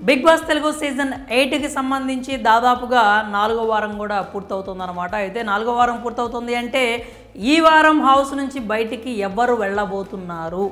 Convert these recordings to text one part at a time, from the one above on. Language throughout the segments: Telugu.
బిగ్ బాస్ తెలుగు సీజన్ 8కి సంబంధించి దాదాపుగా 4వ వారం కూడా పూర్తవుతుందన్నమాట. అయితే 4వ వారం పూర్తవుతుంది అంటే ఈ వారం హౌస్ నుంచి బయటికి ఎవరు వెళ్ళబోతున్నారు,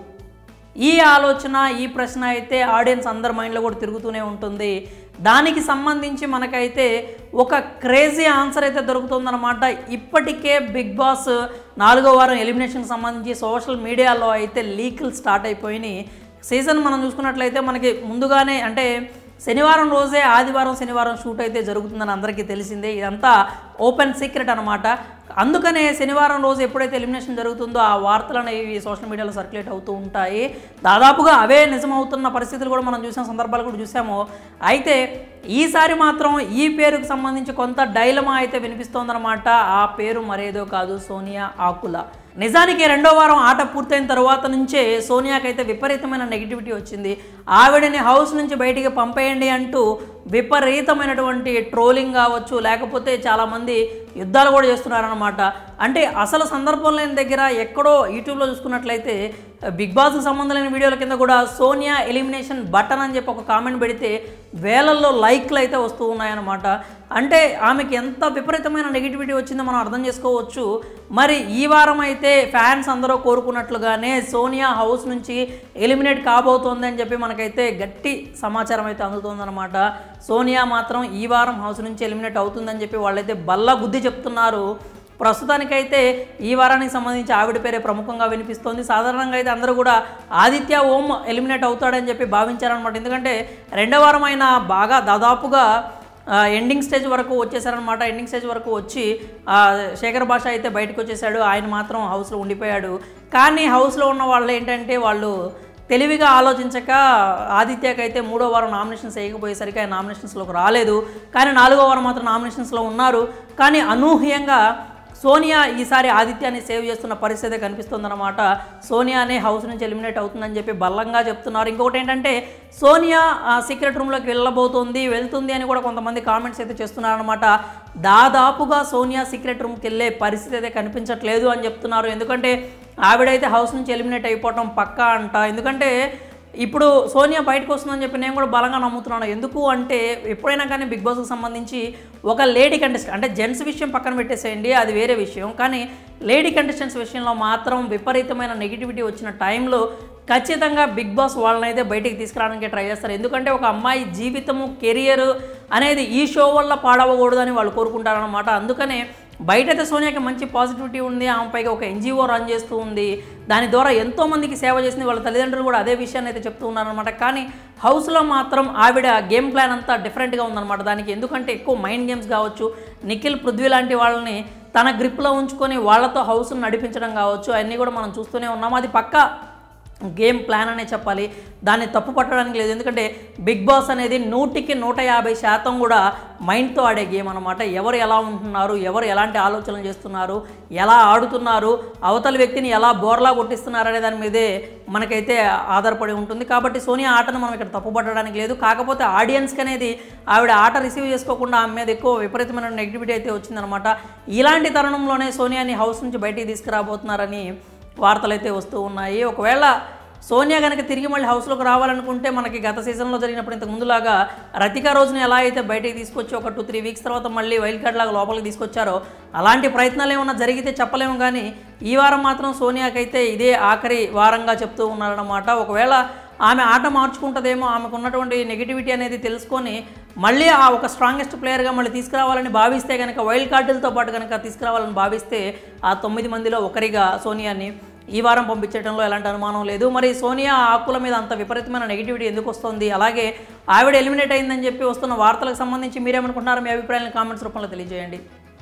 ఈ ఆలోచన ఈ ప్రశ్న అయితే ఆడియన్స్ అందరి మైండ్లో కూడా తిరుగుతూనే ఉంటుంది. దానికి సంబంధించి మనకైతే ఒక క్రేజీ ఆన్సర్ అయితే దొరుకుతుందన్నమాట. ఇప్పటికే బిగ్ బాస్ 4వ వారం ఎలిమినేషన్కి సంబంధించి సోషల్ మీడియాలో అయితే లీకులు స్టార్ట్ అయిపోయినాయి. సీజన్ మనం చూసుకున్నట్లయితే మనకి ముందుగానే అంటే శనివారం రోజే ఆదివారం శనివారం షూట్ అయితే జరుగుతుందని అందరికీ తెలిసిందే. ఇదంతా ఓపెన్ సీక్రెట్ అనమాట. అందుకనే శనివారం రోజు ఎప్పుడైతే ఎలిమినేషన్ జరుగుతుందో ఆ వార్తలు అనేవి సోషల్ మీడియాలో సర్క్యులేట్ అవుతూ ఉంటాయి. దాదాపుగా అవే నిజమవుతున్న పరిస్థితులు కూడా మనం చూసిన సందర్భాలు కూడా చూసాము. అయితే ఈసారి మాత్రం ఈ పేరుకు సంబంధించి కొంత డైలమా అయితే వినిపిస్తోందనమాట. ఆ పేరు మరేదో కాదు, సోనియా ఆకుల. నిజానికి 2వ వారం ఆట పూర్తయిన తర్వాత నుంచే సోనియాకైతే విపరీతమైన నెగిటివిటీ వచ్చింది. ఆవిడని హౌస్ నుంచి బయటికి పంపేయండి అంటూ విపరీతమైనటువంటి ట్రోలింగ్ కావచ్చు, లేకపోతే చాలామంది యుద్ధాలు కూడా చేస్తున్నారనమాట. అంటే అసలు సందర్భం లేని దగ్గర ఎక్కడో యూట్యూబ్లో చూసుకున్నట్లయితే బిగ్ బాస్కి సంబంధం లేని వీడియోల కింద కూడా సోనియా ఎలిమినేషన్ బటన్ అని చెప్పి ఒక కామెంట్ పెడితే వేలల్లో లైక్లు అయితే వస్తూ ఉన్నాయన్నమాట. అంటే ఆమెకి ఎంత విపరీతమైన నెగిటివిటీ వచ్చిందో మనం అర్థం చేసుకోవచ్చు. మరి ఈ వారం అయితే ఫ్యాన్స్ అందరూ కోరుకున్నట్లుగానే సోనియా హౌస్ నుంచి ఎలిమినేట్ కాబోతోంది అని చెప్పి మనకైతే గట్టి సమాచారం అయితే అందుతుందన్నమాట. సోనియా మాత్రం ఈ వారం హౌస్ నుంచి ఎలిమినేట్ అవుతుందని చెప్పి వాళ్ళైతే బల్ల గుద్ది చెప్తున్నారు. ప్రస్తుతానికైతే ఈ వారానికి సంబంధించి ఆవిడ పేరే ప్రముఖంగా వినిపిస్తోంది. సాధారణంగా అయితే అందరూ కూడా ఆదిత్య ఓం ఎలిమినేట్ అవుతాడని చెప్పి భావించారనమాట. ఎందుకంటే 2వ వారం అయినా బాగా దాదాపుగా ఎండింగ్ స్టేజ్ వరకు వచ్చేసారనమాట. ఎండింగ్ స్టేజ్ వరకు వచ్చి శేఖర్ భాష అయితే బయటకు వచ్చేసాడు. ఆయన మాత్రం హౌస్లో ఉండిపోయాడు. కానీ హౌస్లో ఉన్న వాళ్ళు ఏంటంటే వాళ్ళు తెలివిగా ఆలోచించక ఆదిత్యకైతే 3వ వారం నామినేషన్స్ వేయకపోయేసరికి ఆయన నామినేషన్స్లోకి రాలేదు. కానీ 4వ వారం మాత్రం నామినేషన్స్లో ఉన్నారు. కానీ అనూహ్యంగా సోనియా ఈసారి ఆదిత్యాన్ని సేవ్ చేస్తున్న పరిస్థితి కనిపిస్తుందన్నమాట. సోనియానే హౌస్ నుంచి ఎలిమినేట్ అవుతుందని చెప్పి బలంగా చెప్తున్నారు. ఇంకొకటి ఏంటంటే సోనియా సీక్రెట్ రూమ్లోకి వెళ్తుంది అని కూడా కొంతమంది కామెంట్స్ అయితే చేస్తున్నారనమాట. దాదాపుగా సోనియా సీక్రెట్ రూమ్కి వెళ్ళే పరిస్థితి అయితే కనిపించట్లేదు అని చెప్తున్నారు. ఎందుకంటే ఆవిడైతే హౌస్ నుంచి ఎలిమినేట్ అయిపోవటం పక్కా అంట. ఎందుకంటే ఇప్పుడు సోనియా బయటకు వస్తుందని చెప్పి నేను కూడా బలంగా నమ్ముతున్నాను. ఎందుకు అంటే ఎప్పుడైనా కానీ బిగ్ బాస్కి సంబంధించి ఒక లేడీ కంటెస్టెంట్ అంటే జెంట్స్ విషయం పక్కన పెట్టేసేయండి, అది వేరే విషయం. కానీ లేడీ కంటెస్టెంట్స్ విషయంలో మాత్రం విపరీతమైన నెగిటివిటీ వచ్చిన టైంలో ఖచ్చితంగా బిగ్ బాస్ వాళ్ళని అయితే బయటికి తీసుకురావడానికి ట్రై చేస్తారు. ఎందుకంటే ఒక అమ్మాయి జీవితము కెరియర్ అనేది ఈ షో వల్ల పాడవకూడదని వాళ్ళు కోరుకుంటారనమాట. అందుకనే బయటైతే సోనియాకి మంచి పాజిటివిటీ ఉంది. ఆమె పైగా ఒక ఎన్జిఓ రన్ చేస్తూ ఉంది. దాని ద్వారా ఎంతోమందికి సేవ చేసింది. వాళ్ళ తల్లిదండ్రులు కూడా అదే విషయాన్ని అయితే చెప్తూ ఉన్నారనమాట. కానీ హౌస్లో మాత్రం ఆవిడ గేమ్ ప్లాన్ అంతా డిఫరెంట్గా ఉందన్నమాట. దానికి ఎందుకంటే ఎక్కువ మైండ్ గేమ్స్ కావచ్చు, నిఖిల్ పృథ్వీ లాంటి వాళ్ళని తన గ్రిప్లో ఉంచుకొని వాళ్ళతో హౌస్ను నడిపించడం కావచ్చు, అవన్నీ కూడా మనం చూస్తూనే ఉన్నాము. అది పక్కా గేమ్ ప్లాన్ అనే చెప్పాలి. దాన్ని తప్పు పట్టడానికి లేదు. ఎందుకంటే బిగ్ బాస్ అనేది 100కి 150% కూడా మైండ్తో ఆడే గేమ్ అనమాట. ఎవరు ఎలా ఉంటున్నారు, ఎవరు ఎలాంటి ఆలోచనలు చేస్తున్నారు, ఎలా ఆడుతున్నారు, అవతల వ్యక్తిని ఎలా బోర్లా కొట్టిస్తున్నారు అనే దాని మీదే మనకైతే ఆధారపడి ఉంటుంది. కాబట్టి సోనియా ఆటను మనం ఇక్కడ తప్పు పట్టడానికి లేదు. కాకపోతే ఆడియన్స్కి అనేది ఆవిడ ఆట రిసీవ్ చేసుకోకుండా ఆమె మీద ఎక్కువ విపరీతమైన నెగిటివిటీ అయితే వచ్చిందనమాట. ఇలాంటి తరుణంలోనే సోనియాని హౌస్ నుంచి బయటికి తీసుకురాబోతున్నారని వార్తలు అయితే వస్తూ ఉన్నాయి. ఒకవేళ సోనియా కనుక తిరిగి మళ్ళీ హౌస్లోకి రావాలనుకుంటే మనకి గత సీజన్లో జరిగినప్పుడు ఇంతకు ముందులాగా రతికా రోజుని ఎలా అయితే బయటికి తీసుకొచ్చి ఒక 2-3 వీక్స్ తర్వాత మళ్ళీ వైల్డ్ కార్డ్ లాగా లోపలికి తీసుకొచ్చారో అలాంటి ప్రయత్నాలు ఏమన్నా జరిగితే చెప్పలేము. కానీ ఈ వారం మాత్రం సోనియాకైతే ఇదే ఆఖరి వారంగా చెప్తూ ఉన్నారన్నమాట. ఒకవేళ ఆమె ఆట మార్చుకుంటుందేమో, ఆమెకు ఉన్నటువంటి నెగిటివిటీ అనేది తెలుసుకొని మళ్ళీ ఆ ఒక స్ట్రాంగెస్ట్ ప్లేయర్గా మళ్ళీ తీసుకురావాలని భావిస్తే కనుక, వైల్డ్ కార్డులతో పాటు కనుక తీసుకురావాలని భావిస్తే ఆ 9 మందిలో ఒకరిగా సోనియాని ఈ వారం పంపించడంలో ఎలాంటి అనుమానం లేదు. మరి సోనియా ఆకుల మీద అంత విపరీతమైన నెగిటివిటీ ఎందుకు వస్తుంది, అలాగే ఆవిడ ఎలిమినేట్ అయిందని చెప్పి వస్తున్న వార్తలకు సంబంధించి మీరేమనుకుంటున్నారు? మీ అభిప్రాయాలను కామెంట్స్ రూపంలో తెలియజేయండి.